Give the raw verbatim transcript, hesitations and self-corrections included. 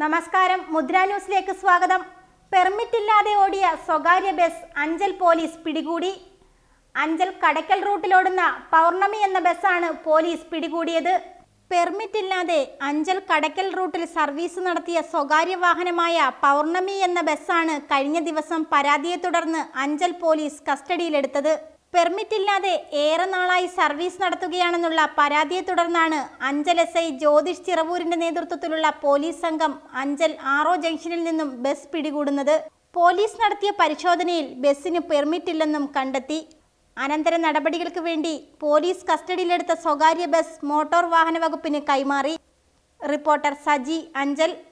നമസ്കാരം, മുദ്ര ന്യൂസിലേക്ക് സ്വാഗതം. പെർമിറ്റ് ഇല്ലാതെ ഓടിയ സ്വകാര്യ ബസ് അഞ്ചൽ പോലീസ് പിടികൂടി. അഞ്ചൽ കടയ്ക്കൽ റൂട്ടിലോടുന്ന പൗർണമി എന്ന ബസ്സാണ് പോലീസ് പിടികൂടിയത്. പെർമിറ്റ് ഇല്ലാതെ അഞ്ചൽ കടയ്ക്കൽ റൂട്ടിൽ സർവീസ് നടത്തിയ സ്വകാര്യ വാഹനമായ പൗർണമി എന്ന ബസ്സാണ് കഴിഞ്ഞ ദിവസം പരാതിയെ തുടർന്ന് അഞ്ചൽ പോലീസ് കസ്റ്റഡിയിലെടുത്തത്. പെർമിറ്റ് ഇല്ലാതെ ഏറെ നാളായി സർവീസ് നടത്തുകയാണെന്നുള്ള പരാതിയെ തുടർന്നാണ് അഞ്ചൽ എസ് ഐ ജ്യോതിഷ് ചിറവൂരിന്റെ നേതൃത്വത്തിലുള്ള പോലീസ് സംഘം അഞ്ചൽ ആറോ ജംഗ്ഷനിൽ നിന്നും ബസ് പിടികൂടുന്നത്. പോലീസ് നടത്തിയ പരിശോധനയിൽ ബസ്സിന് പെർമിറ്റ് ഇല്ലെന്നും കണ്ടെത്തി. അനന്തര നടപടികൾക്ക് വേണ്ടി പോലീസ് കസ്റ്റഡിയിലെടുത്ത സ്വകാര്യ ബസ് മോട്ടോർ വാഹന വകുപ്പിന് കൈമാറി. റിപ്പോർട്ടർ സജി, അഞ്ചൽ.